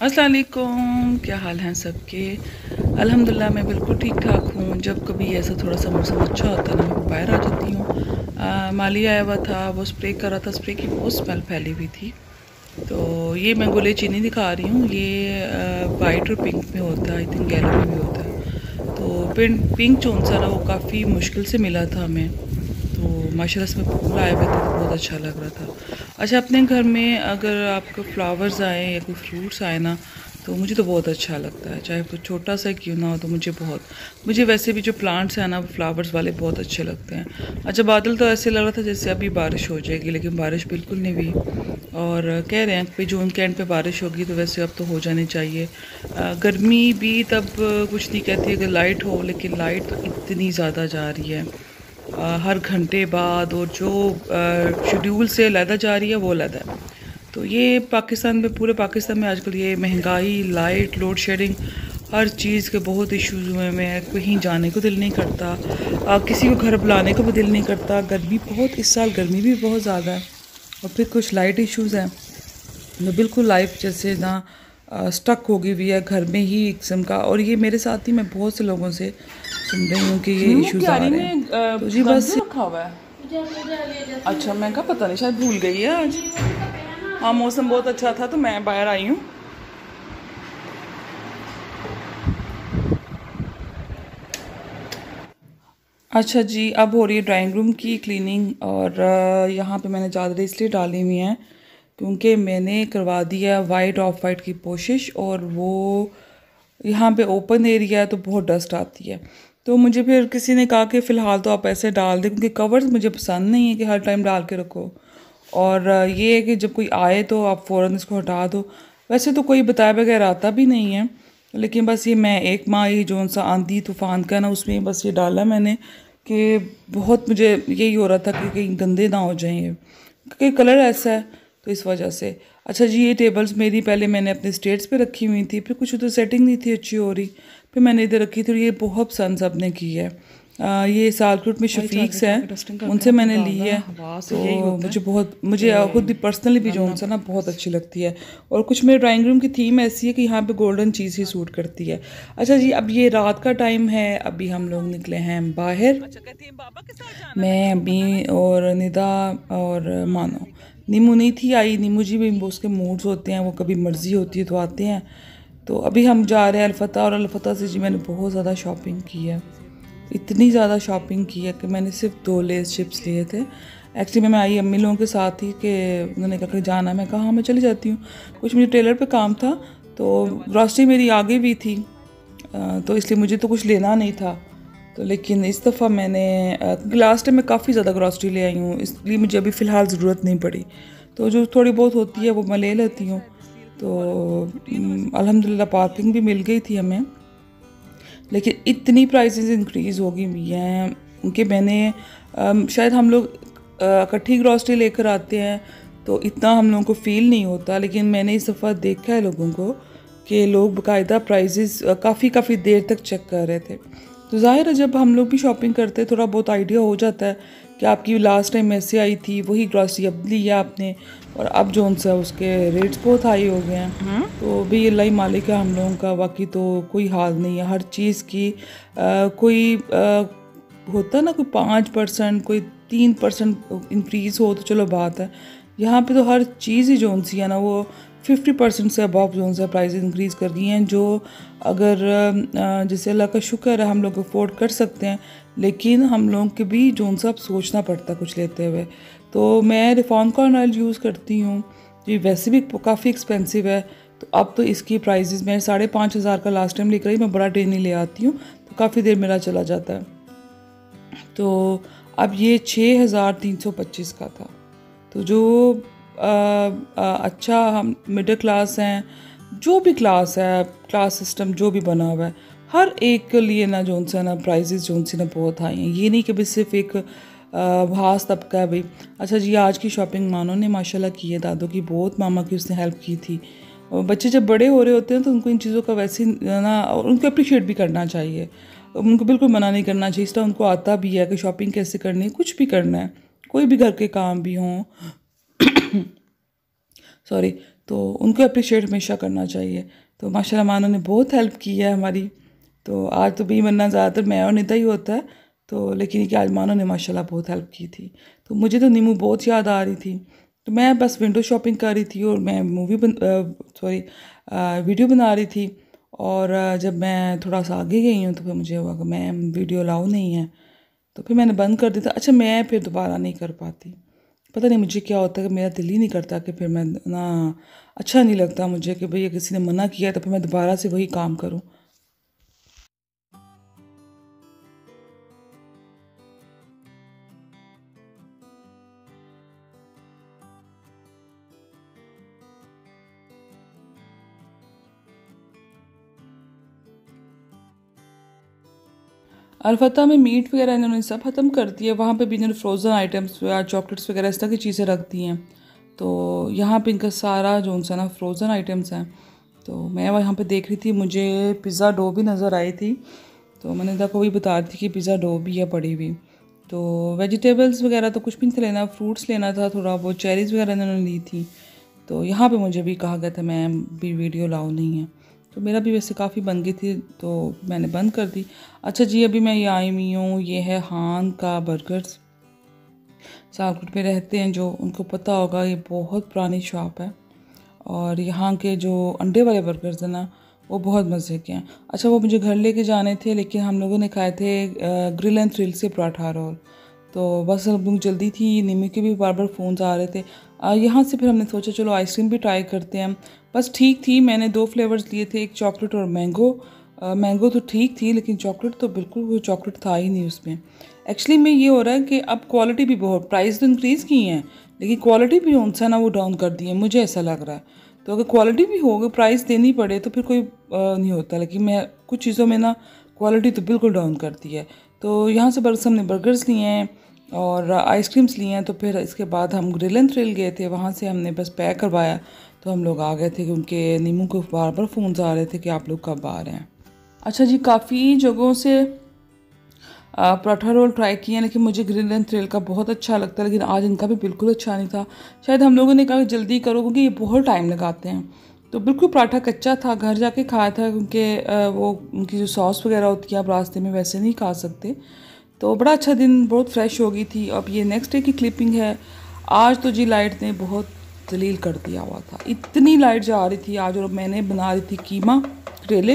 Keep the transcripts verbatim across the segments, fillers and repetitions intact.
अस्सलाम वालेकुम, क्या हाल हैं सबके। अल्हम्दुलिल्लाह मैं बिल्कुल ठीक ठाक हूँ। जब कभी ऐसा थोड़ा सा मौसम अच्छा होता है ना, मैं बाहर आ जाती हूँ। माली आया हुआ था, वो स्प्रे कर रहा था, स्प्रे की बहुत स्मेल फैली हुई थी। तो ये मैं गोले चीनी दिखा रही हूँ। ये वाइट और पिंक में होता है, आई थिंक येलो में भी होता है। तो पिंक पिंक जोन सा ना वो काफ़ी मुश्किल से मिला था हमें, तो माशाल्लाह इसमें फूल आए हुए थे तो बहुत अच्छा लग रहा था। अच्छा, अपने घर में अगर आपको फ्लावर्स आए या कोई फ्रूट्स आए ना, तो मुझे तो बहुत अच्छा लगता है, चाहे वो छोटा सा क्यों ना हो। तो मुझे बहुत मुझे वैसे भी जो प्लांट्स हैं ना, वो फ्लावर्स वाले बहुत अच्छे लगते हैं। अच्छा, बादल तो ऐसे लग रहा था जैसे अभी बारिश हो जाएगी, लेकिन बारिश बिल्कुल नहीं हुई। और कह रहे हैं कि जून के एंड पे बारिश होगी, तो वैसे अब तो हो जानी चाहिए। आ, गर्मी भी तब कुछ नहीं कहती अगर लाइट हो, लेकिन लाइट तो इतनी ज़्यादा जा रही है आ, हर घंटे बाद, और जो शेड्यूल से लैदा जा रही है वो लैदा है। तो ये पाकिस्तान में, पूरे पाकिस्तान में आजकल ये महंगाई, लाइट, लोड शेडिंग, हर चीज़ के बहुत इश्यूज हुए हैं। कहीं जाने को दिल नहीं करता, आ, किसी को घर बुलाने को भी दिल नहीं करता। गर्मी बहुत, इस साल गर्मी भी बहुत ज़्यादा है, और फिर कुछ लाइट इश्यूज़ हैं। तो बिल्कुल लाइफ जैसे ना स्टक हो गई हुई है घर में ही एक किस्म का। और ये मेरे साथ ही मैं बहुत से लोगों से सुन रही हूँ कि ये इश्यूज आ रहे हैं। तो जी बस रखा हुआ है। अच्छा, मैं क्या पता नहीं, शायद भूल गई है आज। हाँ, मौसम बहुत अच्छा था तो मैं बाहर आई हूँ। अच्छा जी, अब हो रही है ड्राइंग रूम की क्लीनिंग। और यहाँ पे मैंने चादरें इसलिए डाली हुई हैं क्योंकि मैंने करवा दिया वाइट ऑफ वाइट की पोशिश, और वो यहाँ पे ओपन एरिया है तो बहुत डस्ट आती है। तो मुझे फिर किसी ने कहा कि फ़िलहाल तो आप ऐसे डाल दें, क्योंकि कवर्स मुझे पसंद नहीं है कि हर टाइम डाल के रखो। और ये है कि जब कोई आए तो आप फ़ौरन इसको हटा दो। वैसे तो कोई बताए बगैर आता भी नहीं है, लेकिन बस ये मैं एक माह ही जो सा आंधी तूफ़ान का ना, उसमें बस ये डाला मैंने कि बहुत मुझे यही हो रहा था कि कहीं गंदे ना हो जाएं, क्योंकि कलर ऐसा है तो इस वजह से। अच्छा जी, ये टेबल्स मेरी पहले मैंने अपने स्टेट्स पे रखी हुई थी, फिर कुछ उधर सेटिंग नहीं थी अच्छी हो रही, फिर मैंने इधर रखी थी। और ये बहुत पसंद सबने की है। आ, ये सालक्रुट में शफीक्स हैं, उनसे मैंने ली है। तो मुझे बहुत, मुझे खुद भी पर्सनली भी जो उनसे ना बहुत अच्छी लगती है। और कुछ मेरे ड्राइंग रूम की थीम ऐसी है कि यहाँ पे गोल्डन चीज़ ही सूट करती है। अच्छा जी, अब ये रात का टाइम है, अभी हम लोग निकले हैं बाहर, मैं अभी और निदा और मानो। नीमू नहीं थी आई, नीमू जी भी उसके मूड्स होते हैं, वो कभी मर्ज़ी होती है तो आते हैं। तो अभी हम जा रहे हैं अलफता, और अलफता से जी मैंने बहुत ज़्यादा शॉपिंग की है, इतनी ज़्यादा शॉपिंग की है कि मैंने सिर्फ दो लेस चिप्स लिए थे। एक्चुअली मैं आई अम्मी लोगों के साथ ही कि उन्होंने कहा कि जाना, मैं कहा हाँ मैं चली जाती हूँ, कुछ मुझे टेलर पे काम था। तो ग्रॉसरी मेरी आगे भी थी, तो इसलिए मुझे तो कुछ लेना नहीं था। तो लेकिन इस दफ़ा मैंने, लास्ट टाइम मैं काफ़ी ज़्यादा ग्रॉसरी ले आई हूँ, इसलिए मुझे अभी फ़िलहाल ज़रूरत नहीं पड़ी। तो जो थोड़ी बहुत होती है वो मैं ले लेती हूँ। तो अल्हम्दुलिल्लाह पार्किंग भी मिल गई थी हमें, लेकिन इतनी प्राइसेस इंक्रीज़ हो गई हुई हैं कि मैंने, शायद हम लोग इकट्ठी ग्रॉसरी लेकर आते हैं तो इतना हम लोगों को फ़ील नहीं होता, लेकिन मैंने इस दफ़ा देखा है लोगों को कि लोग बाकायदा प्राइसेस काफ़ी काफ़ी देर तक चेक कर रहे थे। तो ज़ाहिर है जब हम लोग भी शॉपिंग करते हैं थोड़ा बहुत आइडिया हो जाता है कि आपकी लास्ट टाइम ऐसे आई थी वही ग्रॉसरी अब लिया आपने, और अब जो उनसे उसके रेट्स बहुत हाई हो गए हैं। तो भी अल्लाह ही मालिक है हम लोगों का, बाकी तो कोई हाल नहीं है। हर चीज़ की आ, कोई आ, होता है ना, कोई पाँच परसेंट कोई तीन परसेंट इंक्रीज़ हो तो चलो बात है। यहाँ पे तो हर चीज़ ही जो सी है ना वो फिफ्टी परसेंट से अबव जो सा प्राइस इंक्रीज़ कर दी हैं, जो अगर जैसे अल्लाह का शुक्र है हम लोग अफोर्ड कर सकते हैं, लेकिन हम लोगों के भी जो सा सोचना पड़ता कुछ लेते हुए। तो मैं रिफॉर्म कॉर्न ऑयल यूज़ करती हूँ, ये वैसे भी काफ़ी एक्सपेंसिव है। तो अब तो इसकी प्राइसेस मैं साढ़े पाँच हज़ार का लास्ट टाइम लेकर आई, मैं बड़ा टेनी ले आती हूँ तो काफ़ी देर मेरा चला जाता है। तो अब ये छः हज़ार तीन सौ पच्चीस का था। तो जो आ, आ, अच्छा, हम मिडिल क्लास हैं, जो भी क्लास है, क्लास सिस्टम जो भी बना हुआ है, हर एक के लिए ना जो सा ना प्राइसेस जो सी ना बहुत हाई हैं। ये नहीं कि भाई सिर्फ एक भास तबका है भाई। अच्छा जी, आज की शॉपिंग मानो ने माशाल्लाह की है, दादों की बहुत, मामा की उसने हेल्प की थी। और बच्चे जब बड़े हो रहे होते हैं तो उनको इन चीज़ों का वैसे ना, और उनको अप्रिशिएट भी करना चाहिए, उनको बिल्कुल मना नहीं करना चाहिए। इसलिए उनको आता भी है कि शॉपिंग कैसे करनी है, कुछ भी करना है, कोई भी घर के काम भी हों सॉरी। तो उनको अप्रिशिएट हमेशा करना चाहिए। तो माशाल्लाह मानो ने बहुत हेल्प की है हमारी। तो आज तो भी वरना ज़्यादातर मैं और निदा ही होता है, तो लेकिन कि आज मानो ने माशाल्लाह बहुत हेल्प की थी। तो मुझे तो नीमू बहुत याद आ रही थी, तो मैं बस विंडो शॉपिंग कर रही थी और मैं मूवी बन सॉरी वीडियो बना रही थी। और जब मैं थोड़ा सा आगे गई हूँ तो फिर मुझे हुआ कि मैं वीडियो अलाउ नहीं है, तो फिर मैंने बंद कर दिया था। अच्छा, मैं फिर दोबारा नहीं कर पाती, पता नहीं मुझे क्या होता है कि मेरा दिल ही नहीं करता कि फिर मैं ना, अच्छा नहीं लगता मुझे कि भैया किसी ने मना किया तो फिर मैं दोबारा से वही काम करूँ। अलफ़ता में मीट वगैरह इन्होंने सब ख़त्म कर दिया। वहाँ पे भी इन्होंने फ्रोज़न आइटम्स या चॉकलेट्स वगैरह इस तरह की चीज़ें रख दी हैं। तो यहाँ पे इनका सारा जो सा ना फ्रोज़न आइटम्स हैं। तो मैं वहाँ पे देख रही थी, मुझे पिज़्ज़ा डो भी नज़र आई थी, तो मैंने देखा वही बता रही थी कि पिज़्ज़ा डो भी है पड़ी हुई। तो वेजिटेबल्स वगैरह तो कुछ भी नहीं था लेना, फ्रूट्स लेना था थोड़ा, वो चेरीज़ वगैरह इन्होंने ली थी। तो यहाँ पे मुझे भी कहा गया था मैं भी वीडियो लाओ नहीं है, तो मेरा भी वैसे काफ़ी बन गई थी तो मैंने बंद कर दी। अच्छा जी, अभी मैं ये आई हुई हूँ, ये है हान का बर्गर्स। सियालकोट में रहते हैं जो, उनको पता होगा, ये बहुत पुरानी शॉप है और यहाँ के जो अंडे वाले बर्गर्स हैं ना वो बहुत मज़े के हैं। अच्छा, वो मुझे घर लेके जाने थे लेकिन हम लोगों ने खाए थे ग्रिल एंड थ्रिल से पराठा रोल। तो बस हम लोग जल्दी थी, निमी के भी बार बार फ़ोन्स आ रहे थे। यहाँ से फिर हमने सोचा चलो आइसक्रीम भी ट्राई करते हैं। बस ठीक थी, मैंने दो फ्लेवर्स लिए थे, एक चॉकलेट और मैंगो। मैंगो तो ठीक थी लेकिन चॉकलेट तो बिल्कुल वो चॉकलेट था ही नहीं उसमें। एक्चुअली में ये हो रहा है कि अब क्वालिटी भी बहुत, प्राइस तो इंक्रीज़ की हैं लेकिन क्वालिटी भी उनसे ना वो डाउन कर दी है, मुझे ऐसा लग रहा है। तो अगर क्वालिटी भी हो, प्राइस देनी पड़े तो फिर कोई आ, नहीं होता, लेकिन मैं कुछ चीज़ों में ना क्वालिटी तो बिल्कुल डाउन करती है। तो यहाँ से बर्गर्स हमने बर्गर्स लिए हैं और आइसक्रीम्स लिए हैं। तो फिर इसके बाद हम ग्रिल एंड थ्रिल गए थे, वहाँ से हमने बस पैक करवाया तो हम लोग आ गए थे क्योंकि नीमू को बार बार फ़ोन आ रहे थे कि आप लोग कब आ रहे हैं। अच्छा जी, काफ़ी जगहों से पराठा रोल ट्राई किए हैं लेकिन मुझे ग्रिल एंड थ्रिल का बहुत अच्छा लगता है, लेकिन आज इनका भी बिल्कुल अच्छा नहीं था। शायद हम लोगों ने कहा जल्दी करो क्योंकि ये बहुत टाइम लगाते हैं। तो बिल्कुल पराठा कच्चा था, घर जाके खाया था क्योंकि वो उनकी जो सॉस वगैरह होती है आप रास्ते में वैसे नहीं खा सकते। तो बड़ा अच्छा दिन, बहुत फ्रेश हो गई थी। अब ये नेक्स्ट डे की क्लिपिंग है। आज तो जी लाइट ने बहुत जलील कर दिया हुआ था, इतनी लाइट जा रही थी आज। और मैंने बना रही थी कीमा करेले,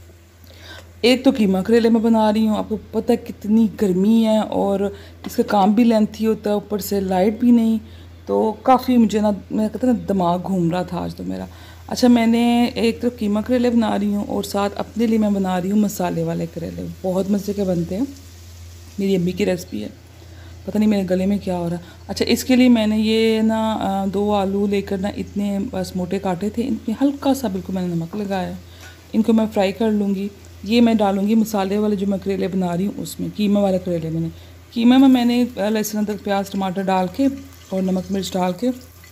एक तो कीमा करेले मैं बना रही हूँ, आपको पता है कितनी गर्मी है और इसका काम भी लेंथी होता है, ऊपर से लाइट भी नहीं, तो काफ़ी मुझे ना, मैं कहते ना दिमाग घूम रहा था आज तो मेरा। अच्छा, मैंने एक तो कीमा करेले बना रही हूँ और साथ अपने लिए मैं बना रही हूँ मसाले वाले करेले, बहुत मज़े के बनते हैं, मेरी अम्मी की रेसिपी है। पता नहीं मेरे गले में क्या हो रहा है। अच्छा, इसके लिए मैंने ये ना दो आलू लेकर ना इतने बस मोटे काटे थे, इनमें हल्का सा बिल्कुल मैंने नमक लगाया, इनको मैं फ्राई कर लूँगी। ये मैं डालूँगी मसाले वाले जो मैं करेले बना रही हूँ उसमें, कीमा वाले करेले मैंने कीमा में मैंने लहसुन अदरक प्याज टमाटर डाल के और नमक मिर्च डाल के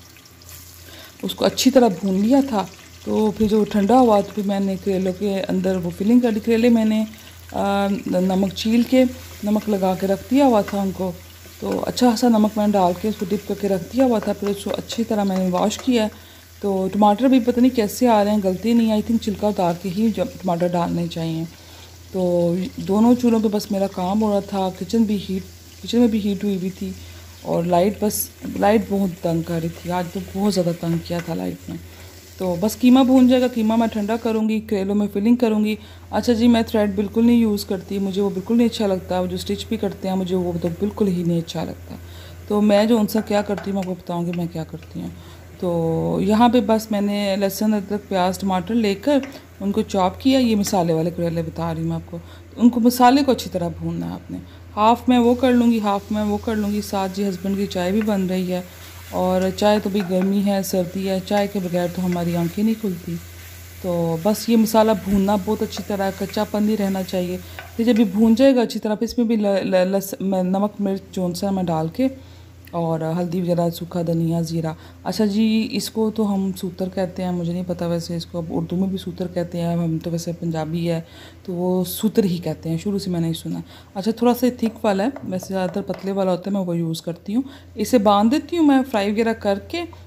उसको अच्छी तरह भून लिया था। तो फिर जो ठंडा हुआ तो फिर मैंने करेलों के अंदर वो फिलिंग कर दी। करेले मैंने आ, नमक छील के नमक लगा के रख दिया हुआ था उनको, तो अच्छा सा नमक मैंने डाल के उसको डिप करके रख दिया हुआ था। फिर उसको अच्छी तरह मैंने वॉश किया। तो टमाटर भी पता नहीं कैसे आ रहे हैं, गलती नहीं, आई थिंक छिलका उतार के ही जब टमाटर डालने चाहिए। तो दोनों चूल्हों पे बस मेरा काम हो रहा था, किचन भी हीट किचन में भी हीट हुई हुई थी और लाइट बस लाइट बहुत तंग कर रही थी आज, तो बहुत ज़्यादा तंग किया था लाइट ने। तो बस कीमा भून जाएगा, कीमा मैं ठंडा करूँगी, करेलों में फिलिंग करूँगी। अच्छा जी, मैं थ्रेड बिल्कुल नहीं यूज़ करती, मुझे वो बिल्कुल नहीं अच्छा लगता, वो जो स्टिच भी करते हैं मुझे वो तो बिल्कुल ही नहीं अच्छा लगता। तो मैं जो उनसे क्या करती हूँ मैं आपको बताऊँगी मैं क्या करती हूँ। तो यहाँ पे बस मैंने लहसुन अदरक प्याज टमाटर लेकर उनको चॉप किया। ये मसाले वाले करेले बता रही हूँ मैं आपको, तो उनको मसाले को अच्छी तरह भूनना है आपने। हाफ़ मैं वो कर लूँगी, हाफ़ मैं वो कर लूँगी। साथ जी हस्बैंड की चाय भी बन रही है और चाय तो भी गर्मी है सर्दी है, चाय के बगैर तो हमारी आंखें नहीं खुलती। तो बस ये मसाला भूनना बहुत अच्छी तरह, कच्चापन नहीं रहना चाहिए। फिर जब ये भून जाएगा अच्छी तरह, फिर इसमें भी ल, ल, लस, नमक मिर्च जोन सा मैं डाल के और हल्दी वगैरह, सूखा धनिया, ज़ीरा। अच्छा जी, इसको तो हम सूतर कहते हैं, मुझे नहीं पता वैसे इसको अब उर्दू में भी सूतर कहते हैं, हम तो वैसे पंजाबी है तो वो सूतर ही कहते हैं, शुरू से मैंने ही सुना। अच्छा, थोड़ा सा थिक वाला है, वैसे ज़्यादातर पतले वाला होता है, मैं वो यूज़ करती हूँ। इसे बांध देती हूँ मैं फ्राई वगैरह करके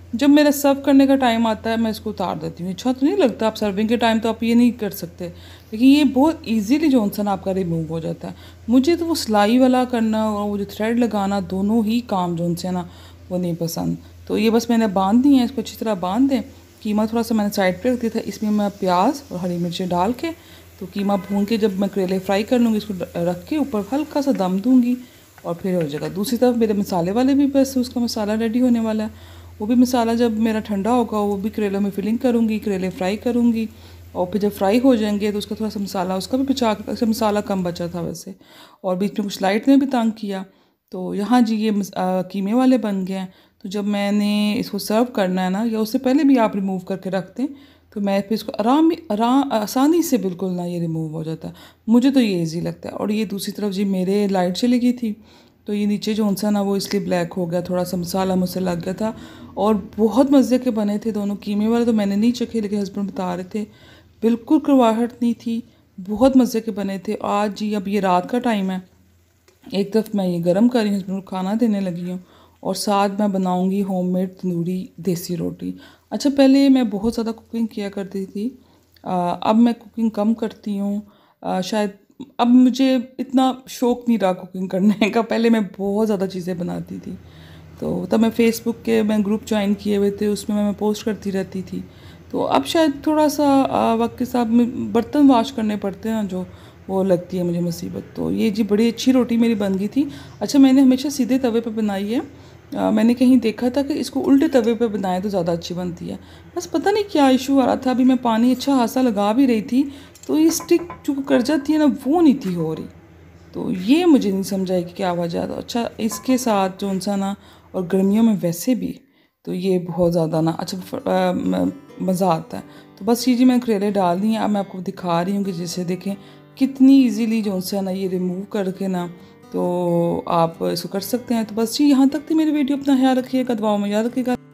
जब मेरा सर्व करने का टाइम आता है मैं इसको उतार देती हूँ। अच्छा तो नहीं लगता, आप सर्विंग के टाइम तो आप ये नहीं कर सकते, लेकिन ये बहुत इजीली जो ना आपका रिमूव हो जाता है। मुझे तो वो सिलाई वाला करना और वो जो थ्रेड लगाना, दोनों ही काम जो है ना वो नहीं पसंद। तो ये बस मैंने बांध दी है, इसको अच्छी तरह बांध दें। कीमा थोड़ा सा मैंने साइड पर रख दिया था, इसमें मैं प्याज और हरी मिर्चें डाल के तो कीमा भून के जब मैं करेले फ्राई कर लूँगी, इसको रख के ऊपर हल्का सा दम दूँगी और फिर हो जाएगा। दूसरी तरफ मेरे मसाले वाले भी बस उसका मसाला रेडी होने वाला है। वो भी मसाला जब मेरा ठंडा होगा वो भी करेलों में फिलिंग करूँगी, करेले फ्राई करूँगी और फिर जब फ्राई हो जाएंगे तो उसका थोड़ा सा मसाला उसका भी बचा के, मसाला कम बचा था वैसे, और बीच में कुछ लाइट ने भी तंग किया। तो यहाँ जी ये आ, कीमे वाले बन गए हैं। तो जब मैंने इसको सर्व करना है ना, या उससे पहले भी आप रिमूव करके रख दें, तो मैं फिर इसको आराम आराम आसानी से बिल्कुल ना ये रिमूव हो जाता है। मुझे तो ये ईजी लगता है। और ये दूसरी तरफ जी मेरे लाइट चली गई थी, तो ये नीचे जो सा ना वो इसलिए ब्लैक हो गया, थोड़ा सा मसाला मुझसे लग गया था। और बहुत मज़े के बने थे दोनों। कीमे वाले तो मैंने नहीं चखे, लेकिन हस्बैंड बता रहे थे बिल्कुल कड़वाहट नहीं थी, बहुत मज़े के बने थे। आज जी अब ये रात का टाइम है, एक तरफ मैं ये गर्म कर रही हूँ, हस्बैंड को खाना देने लगी हूँ, और साथ मैं बनाऊँगी होममेड तंदूरी देसी रोटी। अच्छा पहले मैं बहुत ज़्यादा कुकिंग किया करती थी, आ, अब मैं कुकिंग कम करती हूँ। शायद अब मुझे इतना शौक़ नहीं रहा कुकिंग करने का। पहले मैं बहुत ज़्यादा चीज़ें बनाती थी, तो तब मैं फ़ेसबुक के मैं ग्रुप ज्वाइन किए हुए थे, उसमें मैं पोस्ट करती रहती थी। तो अब शायद थोड़ा सा वक्त के साथ में बर्तन वॉश करने पड़ते हैं जो, वो लगती है मुझे मुसीबत। तो ये जी बड़ी अच्छी रोटी मेरी बन गई थी। अच्छा मैंने हमेशा सीधे तवे पे बनाई है, आ, मैंने कहीं देखा था कि इसको उल्टे तवे पे बनाए तो ज़्यादा अच्छी बनती है। बस पता नहीं क्या इशू आ रहा था। अभी मैं पानी अच्छा खासा लगा भी रही थी, तो ये स्टिक जो कर जाती है ना वो नहीं थी हो रही। तो ये मुझे नहीं समझ आई कि क्या वजह। तो अच्छा इसके साथ जो सा ना, और गर्मियों में वैसे भी तो ये बहुत ज़्यादा ना अच्छा मज़ा आता है। तो बस ये जी मैं करेले डाल दी हैं। अब मैं आपको दिखा रही हूँ कि जैसे देखें कितनी इजीली जो सा ना ये रिमूव करके ना, तो आप इसको कर सकते हैं। तो बस जी यहाँ तक थी मेरी वीडियो। अपना ख्याल रखिएगा, दुआओं में याद रखिएगा।